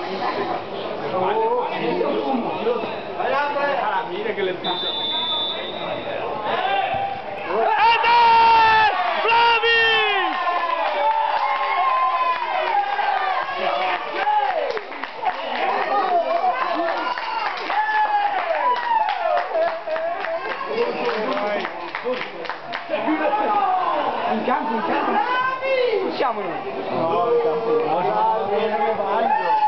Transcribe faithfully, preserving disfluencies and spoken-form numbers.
Mira che le pizza. In campo, in campo. Siamo noi. No, in campo.